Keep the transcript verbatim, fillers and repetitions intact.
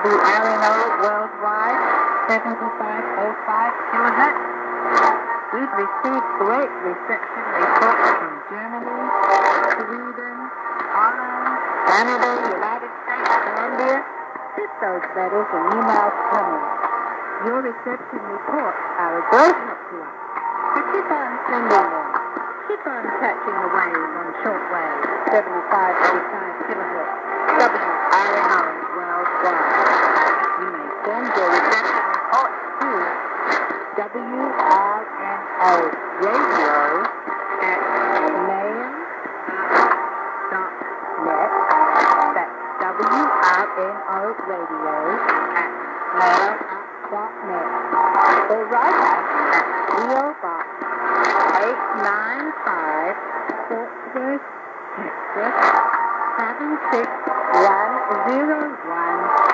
W R N O Worldwide, seventy-five oh five kilohertz. We've received great reception reports from Germany, Sweden, Holland, Canada, United States, Colombia. Keep those letters and emails coming. Your reception reports are a great help to us. So keep on sending them. Keep on catching the waves on shortwave, seventy-five oh five kilohertz, W R N O Worldwide. You may send your reception reports to W R N O Radio at mail dot net. That's W R N O Radio at mail dot net. Or write us at P O Box eight nine five, Fort Worth, Texas seven six one zero one.